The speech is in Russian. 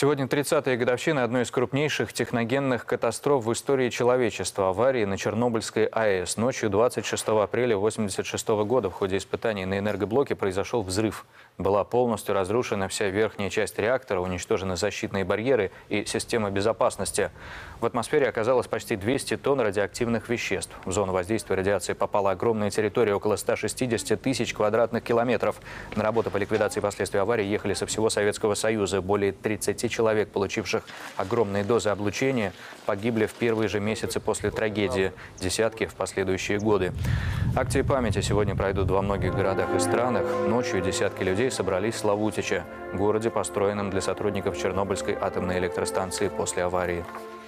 Сегодня 30-я годовщина одной из крупнейших техногенных катастроф в истории человечества – аварии на Чернобыльской АЭС. Ночью 26 апреля 1986 года в ходе испытаний на энергоблоке произошел взрыв. Была полностью разрушена вся верхняя часть реактора, уничтожены защитные барьеры и система безопасности. В атмосфере оказалось почти 200 тонн радиоактивных веществ. В зону воздействия радиации попала огромная территория, около 160 тысяч квадратных километров. На работу по ликвидации последствий аварии ехали со всего Советского Союза. Более 30 человек, получивших огромные дозы облучения, погибли в первые же месяцы после трагедии, десятки в последующие годы. Акции памяти сегодня пройдут во многих городах и странах. Ночью десятки людей собрались в Славутиче, городе, построенном для сотрудников Чернобыльской атомной электростанции после аварии.